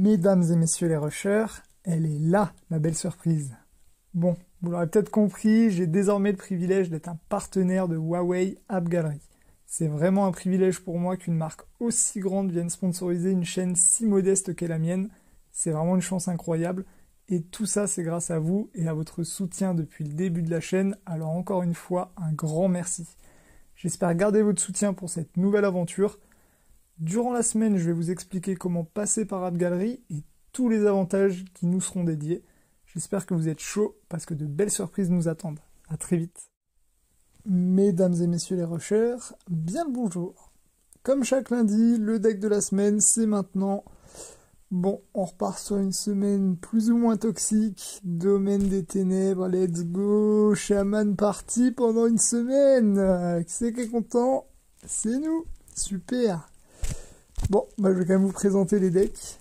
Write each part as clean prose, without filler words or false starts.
Mesdames et messieurs les rushers, elle est là, la belle surprise. Bon, vous l'aurez peut-être compris, j'ai désormais le privilège d'être un partenaire de Huawei App Gallery. C'est vraiment un privilège pour moi qu'une marque aussi grande vienne sponsoriser une chaîne si modeste qu'est la mienne. C'est vraiment une chance incroyable. Et tout ça, c'est grâce à vous et à votre soutien depuis le début de la chaîne. Alors encore une fois, un grand merci. J'espère garder votre soutien pour cette nouvelle aventure. Durant la semaine, je vais vous expliquer comment passer par App Gallery et tous les avantages qui nous seront dédiés. J'espère que vous êtes chauds parce que de belles surprises nous attendent. À très vite. Mesdames et messieurs les rushers, bien le bonjour. Comme chaque lundi, le deck de la semaine, c'est maintenant. Bon, on repart sur une semaine plus ou moins toxique. Domaine des ténèbres, let's go. Shaman parti pendant une semaine. Qui c'est qui est content? C'est nous. Super. Bon, je vais quand même vous présenter les decks.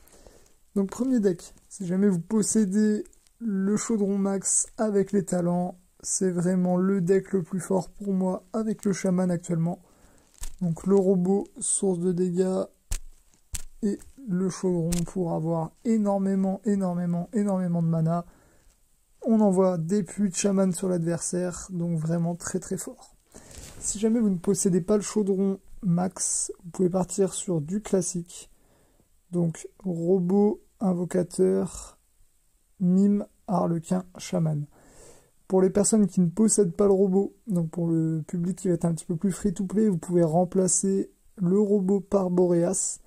Donc premier deck, si jamais vous possédez le chaudron max avec les talents, c'est vraiment le deck le plus fort pour moi avec le chaman actuellement. Donc le robot, source de dégâts et le chaudron pour avoir énormément de mana. On envoie des puits de chaman sur l'adversaire, donc vraiment très très fort. Si jamais vous ne possédez pas le chaudron max, vous pouvez partir sur du classique. Donc robot, invocateur, mime, harlequin, chaman. Pour les personnes qui ne possèdent pas le robot, donc pour le public qui va être un petit peu plus free-to-play, vous pouvez remplacer le robot par Boréas.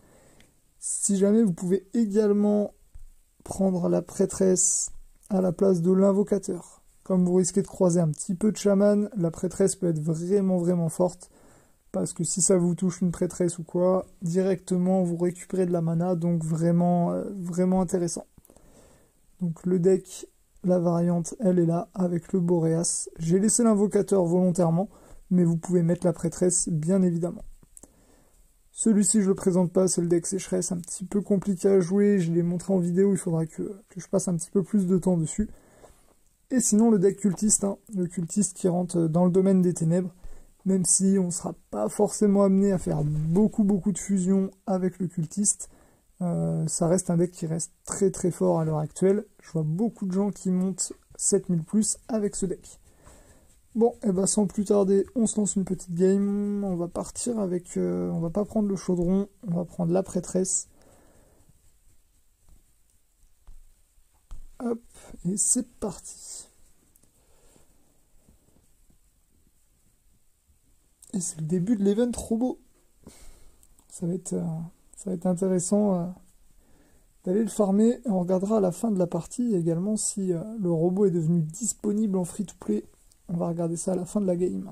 Si jamais vous pouvez également prendre la prêtresse à la place de l'invocateur. Comme vous risquez de croiser un petit peu de chaman, la prêtresse peut être vraiment forte. Parce que si ça vous touche une prêtresse ou quoi, directement vous récupérez de la mana, donc vraiment intéressant. Donc le deck, la variante, elle est là, avec le Boréas. J'ai laissé l'invocateur volontairement, mais vous pouvez mettre la prêtresse, bien évidemment. Celui-ci, je le présente pas, c'est le deck sécheresse, un petit peu compliqué à jouer, je l'ai montré en vidéo, il faudra que je passe un petit peu plus de temps dessus. Et sinon, le deck cultiste, le cultiste qui rentre dans le domaine des ténèbres, même si on ne sera pas forcément amené à faire beaucoup de fusions avec le cultiste, ça reste un deck qui reste très fort à l'heure actuelle. Je vois beaucoup de gens qui montent 7000+ avec ce deck. Bon, et sans plus tarder, on se lance une petite game. On va partir avec... on va pas prendre le chaudron, on va prendre la prêtresse. Hop, et c'est parti. Et c'est le début de l'event robot. Ça va être intéressant d'aller le farmer. Et on regardera à la fin de la partie également si le robot est devenu disponible en free-to-play. On va regarder ça à la fin de la game.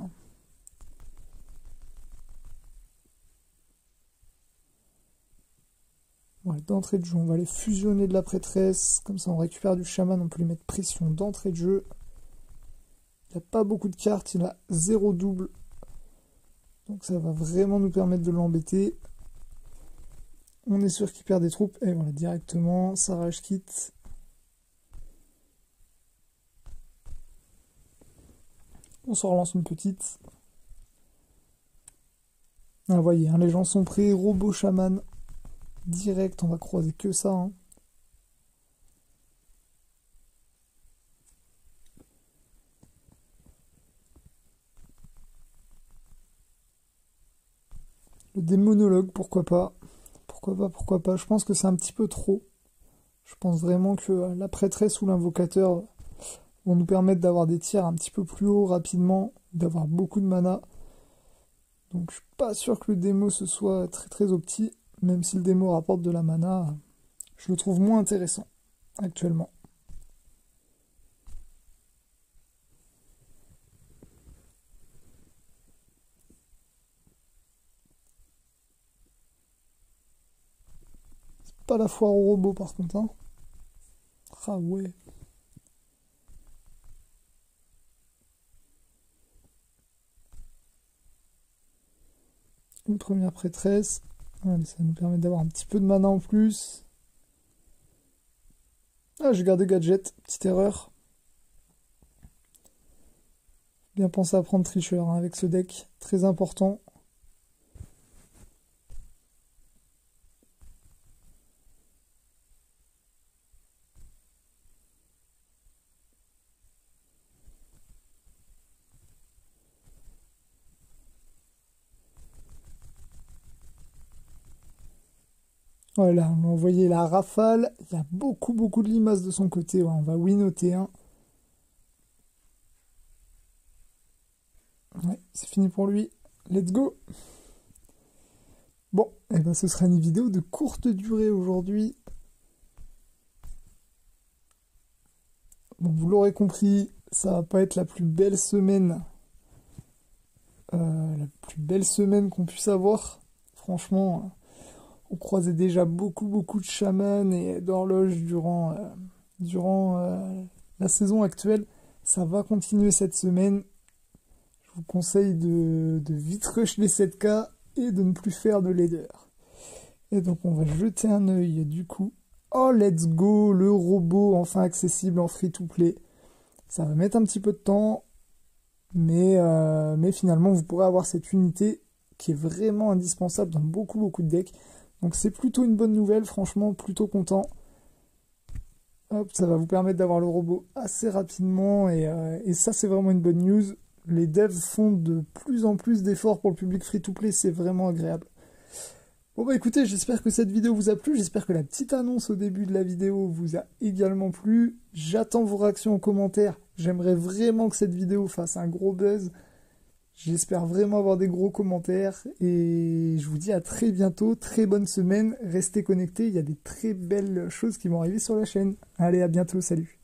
Ouais, d'entrée de jeu, on va aller fusionner de la prêtresse. Comme ça, on récupère du chaman. On peut lui mettre pression d'entrée de jeu. Il n'a pas beaucoup de cartes. Il a 0 double. Donc ça va vraiment nous permettre de l'embêter. On est sûr qu'il perd des troupes. Et voilà, directement, ça rage quitte. On se relance une petite. Ah, vous voyez, les gens sont prêts. Robot chaman. Direct, on va croiser que ça. Le démonologue, pourquoi pas. Pourquoi pas. Je pense que c'est un petit peu trop. Je pense vraiment que la prêtresse ou l'invocateur vont nous permettre d'avoir des tirs un petit peu plus haut rapidement, d'avoir beaucoup de mana. Donc je suis pas sûr que le démo ce soit très opti, même si le démo rapporte de la mana, je le trouve moins intéressant actuellement. C'est pas la foire au robot par contre, Ah ouais. Une première prêtresse. Allez, ça nous permet d'avoir un petit peu de mana en plus. Ah, j'ai gardé gadget, petite erreur. Bien penser à prendre tricheur avec ce deck, très important. Voilà, on a envoyé la rafale. Il y a beaucoup de limaces de son côté. Ouais, on va winoter un. Ouais, c'est fini pour lui. Let's go! Bon, et ben ce sera une vidéo de courte durée aujourd'hui. Bon, vous l'aurez compris, ça va pas être la plus belle semaine. La plus belle semaine qu'on puisse avoir. Franchement, on croisait déjà beaucoup de chamans et d'horloges durant la saison actuelle. Ça va continuer cette semaine. Je vous conseille de vite rush les 7K et de ne plus faire de leader. Et donc on va jeter un œil du coup. Oh let's go, le robot enfin accessible en free to play. Ça va mettre un petit peu de temps, mais finalement vous pourrez avoir cette unité qui est vraiment indispensable dans beaucoup de decks. Donc c'est plutôt une bonne nouvelle, franchement plutôt content. Hop, ça va vous permettre d'avoir le robot assez rapidement et ça c'est vraiment une bonne news. Les devs font de plus en plus d'efforts pour le public free-to-play, c'est vraiment agréable. Bon bah écoutez, j'espère que cette vidéo vous a plu, j'espère que la petite annonce au début de la vidéo vous a également plu. J'attends vos réactions en commentaire, j'aimerais vraiment que cette vidéo fasse un gros buzz. J'espère vraiment avoir des gros commentaires et je vous dis à très bientôt, très bonne semaine, restez connectés, il y a des très belles choses qui vont arriver sur la chaîne. Allez, à bientôt, salut!